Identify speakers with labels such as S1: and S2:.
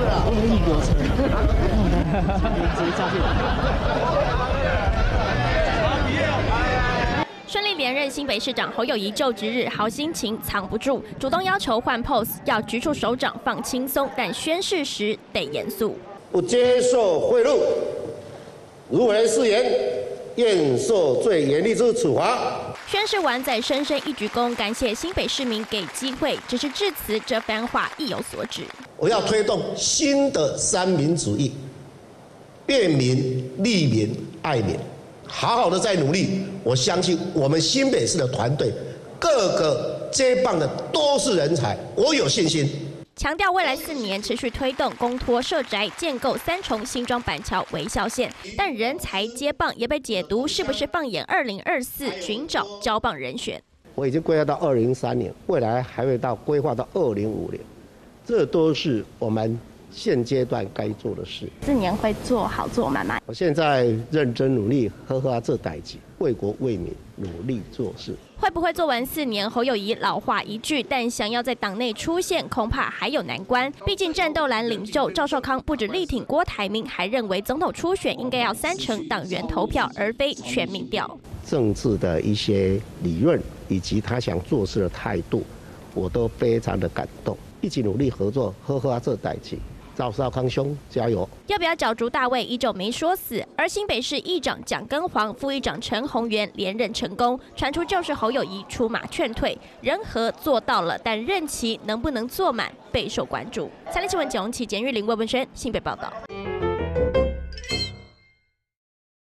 S1: 顺利连任新北市长侯友宜就职日，好心情藏不住，主动要求换 pose， 要局处首长放轻松，但宣誓时得严肃。
S2: 不接受贿赂，如违誓言，愿受最严厉之处罚。
S1: 宣誓完，再深深一鞠躬，感谢新北市民给机会。只是致辞这番话意有所指。
S2: 我要推动新的三民主义，便民、利民、爱民。好好的在努力，我相信我们新北市的团队，各个接棒的都是人才，我有信心。
S1: 强调未来4年持续推动公托社宅建构3重新庄板桥微笑线，但人才接棒也被解读是不是放眼2024寻找交棒人选。
S2: 我已经规划到2030年，未来还会到规划到2050年，这都是我们现阶段该做的事。
S1: 4年会做好做满满。
S2: 我现在认真努力，好好做代志，为国为民努力做事。
S1: 会不会做完4年？侯友宜老话一句，但想要在党内出现，恐怕还有难关。毕竟战斗蓝领袖赵少康不止力挺郭台铭，还认为总统初选应该要30%党员投票，而非全民调。
S2: 政治的一些理论以及他想做事的态度，我都非常的感动。一起努力合作，好好做代志。赵少康兄，加油！
S1: 要不要角逐大位依旧没说死，而新北市议长蒋根煌、副议长陈宏源连任成功，传出就是侯友宜出马劝退，人和做到了，但任期能不能做满备受关注。3立新闻907简玉玲、魏文轩新北报道。